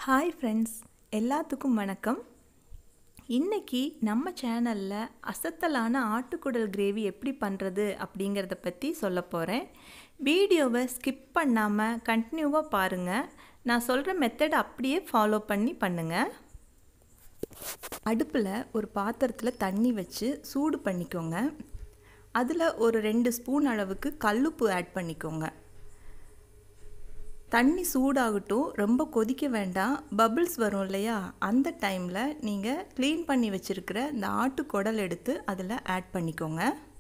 Hi friends, எல்லாத்துக்கும் வணக்கம். இன்றைக்கி நம்ம சேனலில் அசத்தலான ஆட்டுக்குடல் கிரேவி எப்படி பண்ணுறது அப்படிங்கிறத பற்றி சொல்ல போகிறேன். வீடியோவை ஸ்கிப் பண்ணாமல் கண்டினியூவாக பாருங்கள். நான் சொல்கிற மெத்தட் அப்படியே ஃபாலோ பண்ணி பண்ணுங்கள். அடுப்பில் ஒரு பாத்திரத்தில் தண்ணி வச்சு சூடு பண்ணிக்கோங்க. அதில் ஒரு 2 ஸ்பூன் அளவுக்கு கல்லுப்பு ஆட் பண்ணிக்கோங்க. தண்ணி சூடாகட்டும், ரொம்ப கொதிக்க வேண்டாம். பபிள்ஸ் வரும் இல்லையா, அந்த டைமில் நீங்கள் க்ளீன் பண்ணி வச்சுருக்கிற இந்த ஆட்டுக்குடல் எடுத்து அதில் ஆட் பண்ணிக்கோங்க.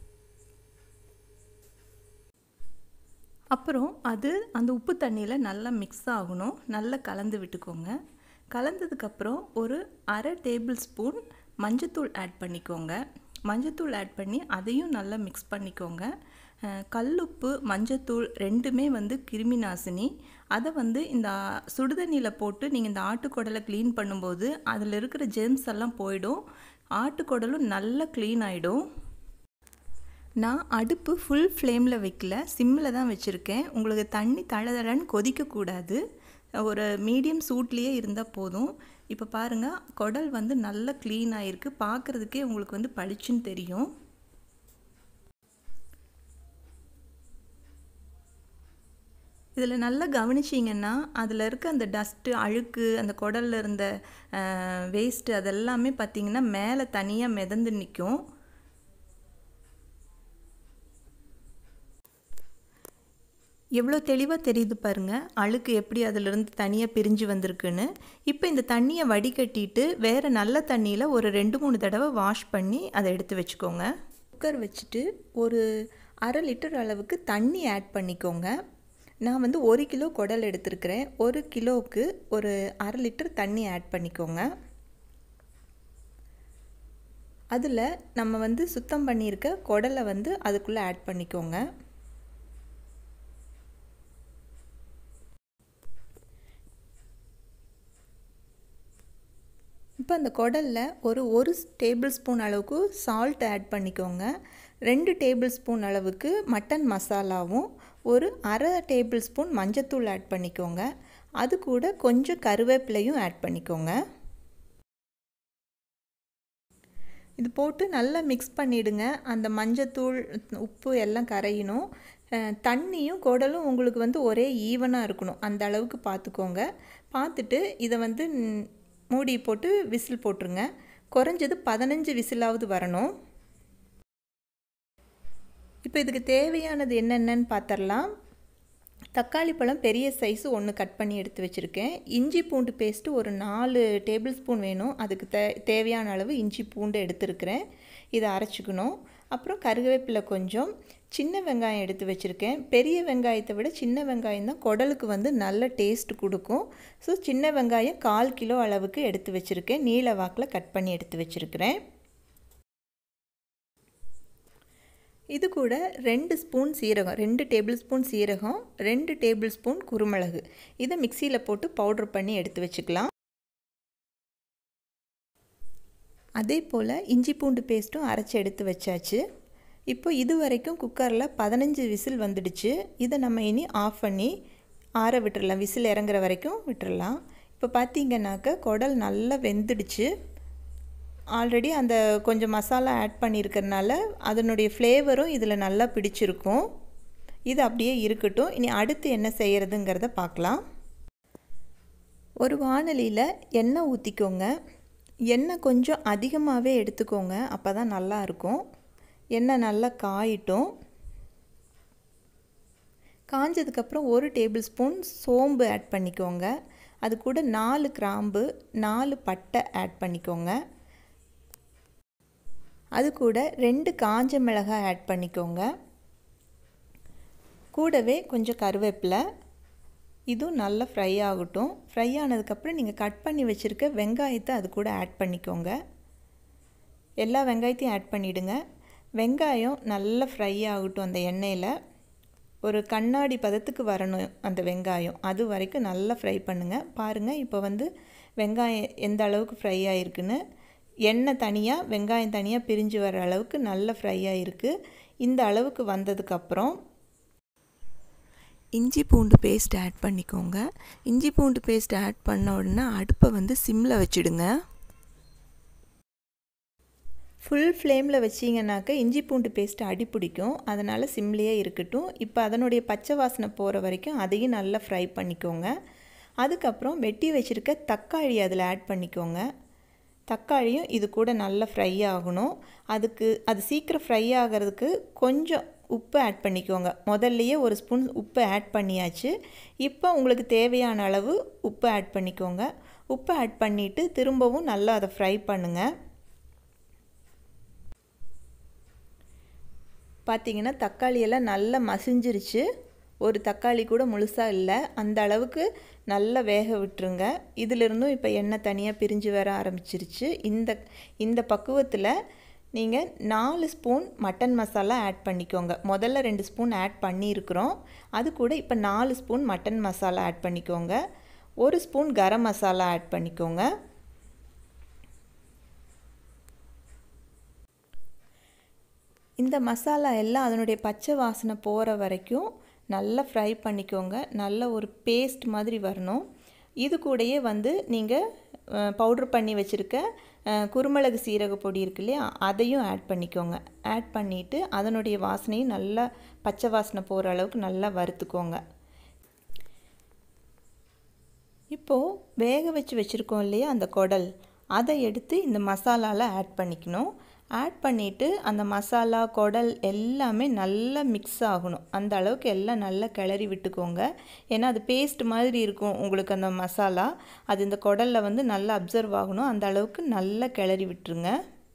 அப்புறம் அது அந்த உப்பு தண்ணியில் நல்லா மிக்ஸ் ஆகணும். நல்லா கலந்து விட்டுக்கோங்க. கலந்ததுக்கப்புறம் ஒரு அரை டேபிள் ஸ்பூன் மஞ்சத்தூள் ஆட் பண்ணிக்கோங்க. மஞ்சத்தூள் ஆட் பண்ணி அதையும் நல்லா மிக்ஸ் பண்ணிக்கோங்க. கல்லுப்பு மஞ்சத்தூள் ரெண்டுமே கிருமி நாசினி. அதை இந்த சுடுதண்ணியில் போட்டு நீங்கள் இந்த ஆட்டுக்குடலை க்ளீன் பண்ணும்போது அதில் இருக்கிற ஜெர்ம்ஸ் எல்லாம் போயிடும். ஆட்டுக்குடலும் நல்லா க்ளீன் ஆகிடும். நான் அடுப்பு ஃபுல் ஃப்ளேமில் வைக்கல, சிம்மில் தான் வச்சுருக்கேன். உங்களுக்கு தண்ணி தளதளன்னு கொதிக்கக்கூடாது, ஒரு மீடியம் சூட்லேயே இருந்தால் போதும். இப்போ பாருங்கள், குடல் நல்லா க்ளீன் ஆகிருக்கு. பார்க்குறதுக்கே உங்களுக்கு பளிச்சுன்னு தெரியும். இதில் நல்லா கவனிச்சிங்கன்னா அதில் இருக்க அந்த டஸ்ட்டு, அழுக்கு, அந்த குடலில் இருந்த வேஸ்ட்டு அதெல்லாமே பார்த்திங்கன்னா மேலே தனியாக மிதந்து நிற்கும். எவ்வளோ தெளிவாக தெரியுது பாருங்கள், அழுக்கு எப்படி அதிலிருந்து தனியாக பிரிஞ்சு வந்திருக்குன்னு. இப்போ இந்த தண்ணியை வடிகட்டிட்டு வேறு நல்ல தண்ணியில் ஒரு 2-3 தடவை வாஷ் பண்ணி அதை எடுத்து வச்சுக்கோங்க. குக்கர் வச்சுட்டு ஒரு அரை லிட்டர் அளவுக்கு தண்ணி ஆட் பண்ணிக்கோங்க. நான் 1 கிலோ குடல் எடுத்துருக்கிறேன். 1 கிலோவுக்கு ஒரு அரை லிட்டர் தண்ணி ஆட் பண்ணிக்கோங்க. அதில் நம்ம சுத்தம் பண்ணியிருக்க குடலை அதுக்குள்ளே ஆட் பண்ணிக்கோங்க. இப்போ அந்த குடலில் ஒரு டேபிள் ஸ்பூன் அளவுக்கு சால்ட் ஆட் பண்ணிக்கோங்க. 2 டேபிள் ஸ்பூன் அளவுக்கு மட்டன் மசாலாவும் ஒரு அரை டேபிள் ஸ்பூன் மஞ்சத்தூள் ஆட் பண்ணிக்கோங்க. அது கூட கொஞ்சம் கருவேப்பிலையும் ஆட் பண்ணிக்கோங்க. இது போட்டு நல்லா மிக்ஸ் பண்ணிவிடுங்க. அந்த மஞ்சத்தூள், உப்பு எல்லாம் கரையணும். தண்ணியும் குடலும் உங்களுக்கு ஒரே ஈவனாக இருக்கணும், அந்த அளவுக்கு பார்த்துக்கோங்க. பார்த்துட்டு இதை மூடி போட்டு விசில் போட்டுருங்க. குறைஞ்சது 15 விசிலாவது வரணும். இப்போ இதுக்கு தேவையானது என்னென்னு பார்த்துடலாம். தக்காளி பழம் பெரிய சைஸு 1 கட் பண்ணி எடுத்து வச்சுருக்கேன். இஞ்சி பூண்டு பேஸ்ட்டு ஒரு 4 டேபிள் ஸ்பூன் வேணும். அதுக்கு தேவையான அளவு இஞ்சி பூண்டு எடுத்துருக்கிறேன். இதை அரைச்சிக்கணும். அப்புறம் கருவேப்பிலை கொஞ்சம், சின்ன வெங்காயம் எடுத்து வச்சுருக்கேன். பெரிய வெங்காயத்தை விட சின்ன வெங்காயம் தான் குடலுக்கு நல்ல டேஸ்ட் கொடுக்கும். ஸோ சின்ன வெங்காயம் 1/4 கிலோ அளவுக்கு எடுத்து வச்சுருக்கேன். நீல வாக்கில் கட் பண்ணி எடுத்து வச்சுருக்கிறேன். இது கூட 2 ஸ்பூன் சீரகம், 2 டேபிள் ஸ்பூன் சீரகம், 2 டேபிள் ஸ்பூன் குருமிளகு, இதை மிக்சியில் போட்டு பவுட்ரு பண்ணி எடுத்து வச்சுக்கலாம். அதே போல் இஞ்சி பூண்டு பேஸ்ட்டும் அரைச்சி எடுத்து வச்சாச்சு. இப்போ இது வரைக்கும் குக்கரில் 15 விசில் வந்துடுச்சு. இதை நம்ம இனி ஆஃப் பண்ணி ஆற விட்டுறலாம். விசில் இறங்குற வரைக்கும் விட்டுறலாம். இப்போ பார்த்திங்கன்னாக்க குடல் நல்லா வெந்துடுச்சு. ஆல்ரெடி அந்த கொஞ்சம் மசாலா ஆட் பண்ணியிருக்கிறதுனால அதனுடைய ஃப்ளேவரும் இதில் நல்லா பிடிச்சிருக்கும். இது அப்படியே இருக்கட்டும். இனி அடுத்து என்ன செய்கிறதுங்கிறத பார்க்கலாம். ஒரு வாணலியில் எண்ணெய் ஊற்றிக்கோங்க. எண்ணெய் கொஞ்சம் அதிகமாகவே எடுத்துக்கோங்க, அப்போ தான் நல்லாயிருக்கும். எண்ணெய் நல்லா காயிட்டும். காஞ்சதுக்கப்புறம் 1 டேபிள் ஸ்பூன் சோம்பு ஆட் பண்ணிக்கோங்க. அது கூட 4 கிராம்பு, 4 பட்டை ஆட் பண்ணிக்கோங்க. அது கூட 2 காஞ்ச மிளகாய் ஆட் பண்ணிக்கோங்க. கூடவே கொஞ்சம் கருவேப்பிலை. இதுவும் நல்லா ஃப்ரை ஆகட்டும். ஃப்ரை ஆனதுக்கப்புறம் நீங்கள் கட் பண்ணி வச்சுருக்க வெங்காயத்தை அது கூட ஆட் பண்ணிக்கோங்க. எல்லா வெங்காயத்தையும் ஆட் பண்ணிவிடுங்க. வெங்காயம் நல்லா ஃப்ரை ஆகட்டும். அந்த எண்ணெயில் ஒரு கண்ணாடி பதத்துக்கு வரணும் அந்த வெங்காயம். அது வரைக்கும் நல்லா ஃப்ரை பண்ணுங்கள். பாருங்கள், இப்போ வெங்காயம் எந்த அளவுக்கு ஃப்ரை ஆகிருக்குன்னு. எண்ணெய் தனியாக, வெங்காயம் தனியாக பிரிஞ்சு வர அளவுக்கு நல்லா ஃப்ரை ஆகிருக்கு. இந்த அளவுக்கு வந்ததுக்கப்புறம் இஞ்சி பூண்டு பேஸ்ட் ஆட் பண்ணிக்கோங்க. இஞ்சி பூண்டு பேஸ்ட் ஆட் பண்ண உடனே அடுப்பை வந்து சிம்மில் வச்சுடுங்க. ஃபுல் ஃப்ளேமில் வச்சிங்கனாக்கா இஞ்சி பூண்டு பேஸ்ட் அடி பிடிக்கும். அதனால் சிம்லேயே இருக்கட்டும். இப்போ அதனுடைய பச்சை வாசனை போகிற வரைக்கும் அதையும் நல்லா ஃப்ரை பண்ணிக்கோங்க. அதுக்கப்புறம் வெட்டி வச்சுருக்க தக்காளி அதில் ஆட் பண்ணிக்கோங்க. தக்காளியும் இது கூட நல்லா ஃப்ரை ஆகணும். அது சீக்கிரம் ஃப்ரை ஆகிறதுக்கு கொஞ்சம் உப்பு ஆட் பண்ணிக்கோங்க. முதல்லையே ஒரு ஸ்பூன் உப்பு ஆட் பண்ணியாச்சு. இப்போ உங்களுக்கு தேவையான அளவு உப்பு ஆட் பண்ணிக்கோங்க. உப்பு ஆட் பண்ணிவிட்டு திரும்பவும் நல்லா அதை ஃப்ரை பண்ணுங்கள். பார்த்திங்கன்னா தக்காளியெல்லாம் நல்லா மசிஞ்சிருச்சு. ஒரு தக்காளி கூட முழுசாக இல்லை. அந்த அளவுக்கு நல்லா வேக விட்டுருங்க. இதிலிருந்தும் இப்போ எண்ணெய் தனியாக பிரிஞ்சு வர ஆரம்பிச்சிருச்சு. இந்த பக்குவத்தில் நீங்கள் 4 ஸ்பூன் மட்டன் மசாலா ஆட் பண்ணிக்கோங்க. முதல்ல 2 ஸ்பூன் ஆட் பண்ணியிருக்கிறோம். அது கூட இப்போ 4 ஸ்பூன் மட்டன் மசாலா ஆட் பண்ணிக்கோங்க. 1 ஸ்பூன் கரம் மசாலா ஆட் பண்ணிக்கோங்க. இந்த மசாலா எல்லாம் அதனுடைய பச்சை வாசனை போகிற வரைக்கும் நல்லா ஃப்ரை பண்ணிக்கோங்க. நல்ல ஒரு பேஸ்ட் மாதிரி வரணும். இது கூடயே வந்து நீங்கள் பவுட்ரு பண்ணி வச்சுருக்க குருமிளகு சீரக பொடி இருக்கு இல்லையா, அதையும் ஆட் பண்ணிக்கோங்க. ஆட் பண்ணிவிட்டு அதனுடைய வாசனையும் நல்லா பச்சை வாசனை போகிற அளவுக்கு நல்லா வறுத்துக்கோங்க. இப்போது வேக வச்சுருக்கோம் இல்லையா அந்த குடல், அதை எடுத்து இந்த மசாலாவில் ஆட் பண்ணிக்கணும். ஆட் பண்ணிவிட்டு அந்த மசாலா குடல் எல்லாமே நல்லா மிக்ஸ் ஆகணும். அந்த அளவுக்கு எல்லாம் நல்லா கிளறி விட்டுக்கோங்க. ஏன்னா அது பேஸ்ட் மாதிரி இருக்கும் உங்களுக்கு அந்த மசாலா. அது இந்த குடலில் வந்து நல்லா அப்சர்வ் ஆகணும். அந்த அளவுக்கு நல்லா கிளறி விட்டுருங்க.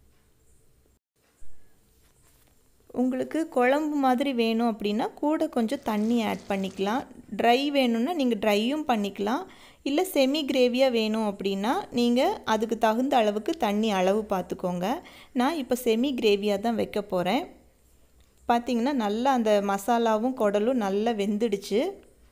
உங்களுக்கு குழம்பு மாதிரி வேணும் அப்படின்னா கூட கொஞ்சம் தண்ணி ஆட் பண்ணிக்கலாம். ட்ரை வேணும்னா நீங்கள் ட்ரையும் பண்ணிக்கலாம். இல்லை செமி கிரேவியாக வேணும் அப்படின்னா நீங்கள் அதுக்கு தகுந்த அளவுக்கு தண்ணி அளவு பார்த்துக்கோங்க. நான் இப்போ செமி கிரேவியாக தான் வைக்க போகிறேன். பார்த்திங்கன்னா நல்லா அந்த மசாலாவும் குடலும் நல்லா வெந்துடுச்சு.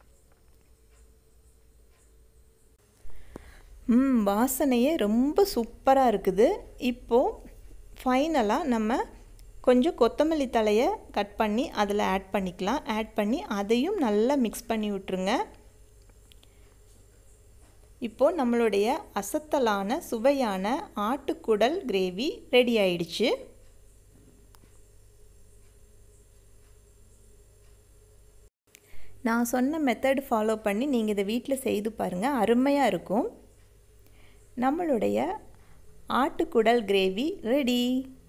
வாசனையே ரொம்ப சூப்பராக இருக்குது. இப்போது ஃபைனலாக நம்ம கொஞ்சம் கொத்தமல்லி தலையை கட் பண்ணி அதில் ஆட் பண்ணிக்கலாம். ஆட் பண்ணி அதையும் நல்லா மிக்ஸ் பண்ணி விட்டுருங்க. இப்போது நம்மளுடைய அசத்தலான சுவையான ஆட்டுக்குடல் கிரேவி ரெடி ஆயிடுச்சு. நான் சொன்ன மெத்தட் ஃபாலோ பண்ணி நீங்கள் இதை வீட்டில் செய்து பாருங்கள். அருமையாக இருக்கும். நம்மளுடைய ஆட்டுக்குடல் கிரேவி ரெடி.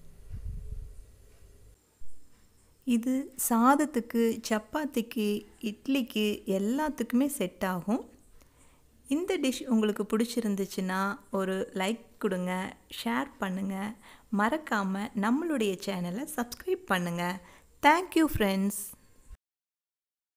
இது சாதத்துக்கு, சப்பாத்திக்கு, இட்லிக்கு எல்லாத்துக்குமே செட் ஆகும். இந்த டிஷ் உங்களுக்கு பிடிச்சிருந்துச்சுன்னா ஒரு லைக் கொடுங்க, ஷேர் பண்ணுங்கள். மறக்காமல் நம்மளுடைய சேனலை சப்ஸ்கிரைப் பண்ணுங்கள். Thank you friends.